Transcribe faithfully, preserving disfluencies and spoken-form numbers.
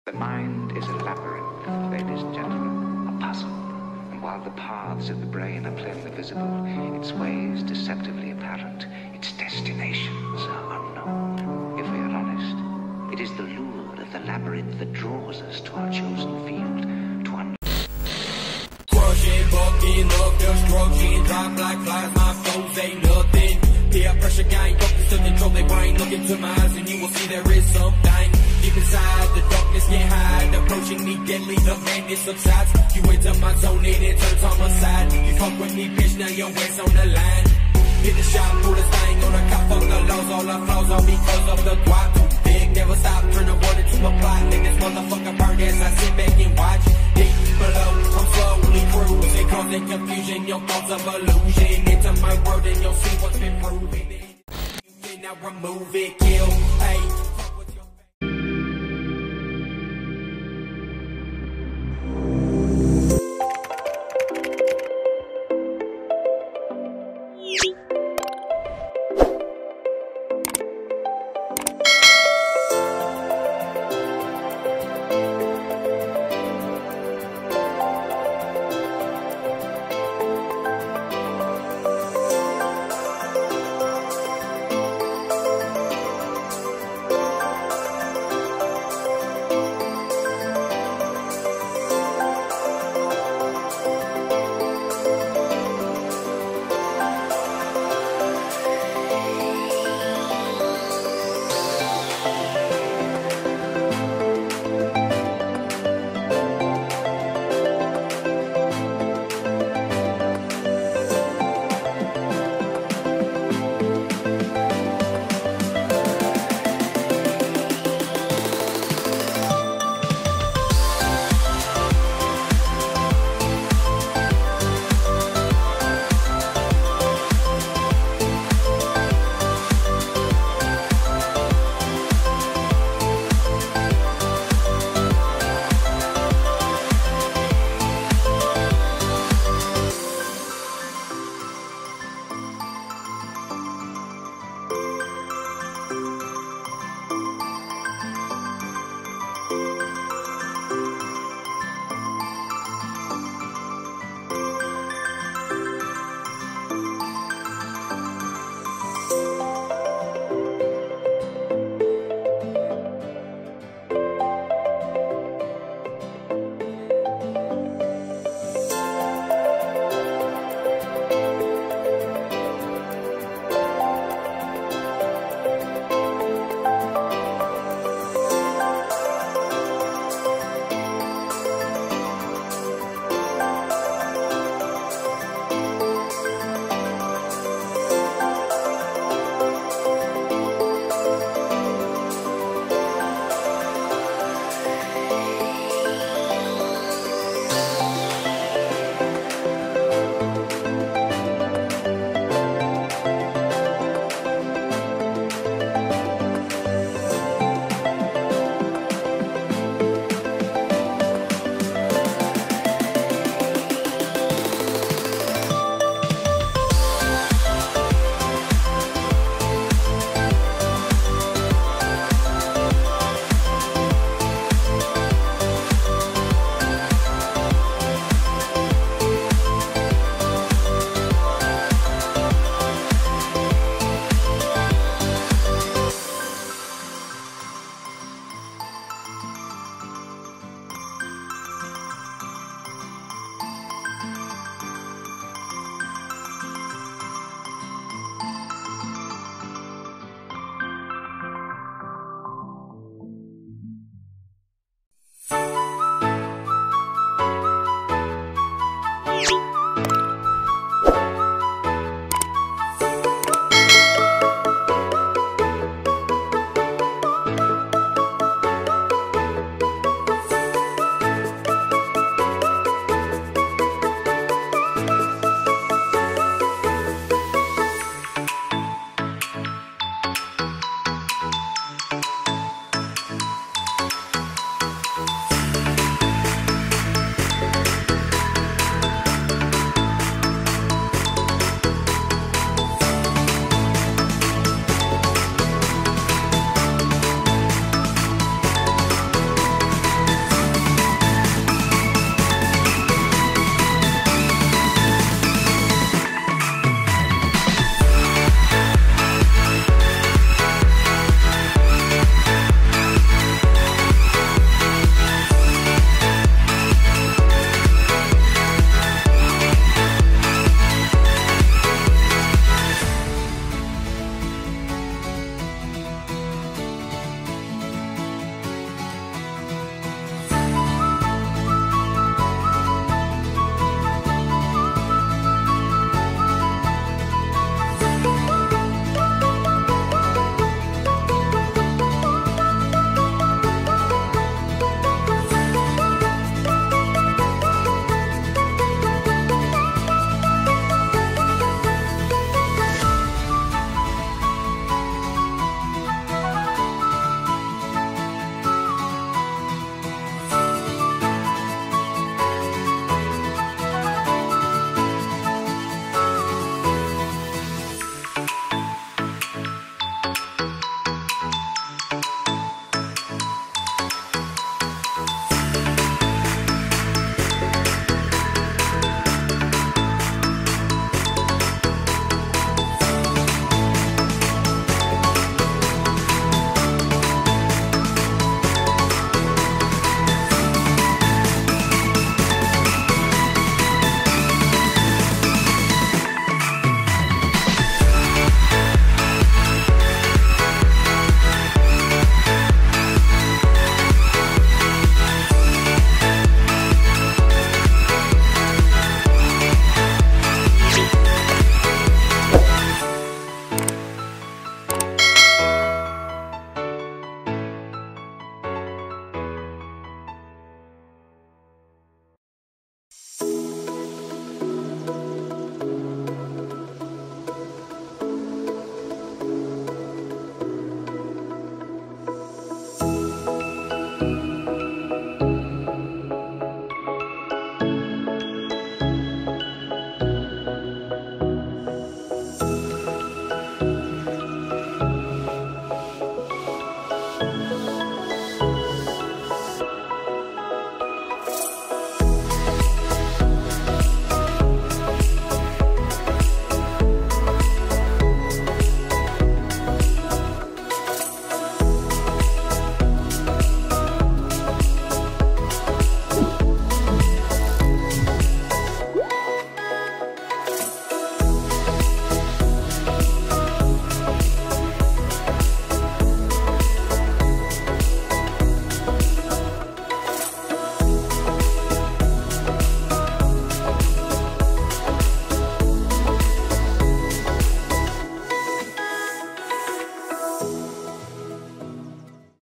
The mind is a labyrinth, ladies and gentlemen, a puzzle. And while the paths of the brain are plainly visible, its ways deceptively apparent, its destinations are unknown. If we are honest, it is the lure of the labyrinth that draws us to our chosen field, to un- Crushing, bucking up, just crushing, drop like flies, my foes ain't nothing. Peer pressure gang, focus to control their brain. Look into my eyes and you will see there is something deep inside. The darkness can't hide, approaching me deadly, the madness subsides. You enter my zone and it turns on my side. You fuck with me, bitch, now your ass on the line. Hit the shot, pull the thing on the cop, fuck the laws, all the flaws all because of the guap. Too big, never stop, turn the word into a plot. Let this motherfucker burn as I sit back and watch. Deep below, I'm slowly cruising, causing confusion, your thoughts of illusion. Into my word and you'll see what's been proven. You cannot remove it, kill, hey.